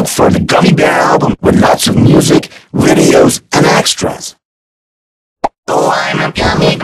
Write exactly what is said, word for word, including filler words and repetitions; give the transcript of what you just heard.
out for the Gummy Bear album with lots of music, videos, and extras. Oh, I'm a gummy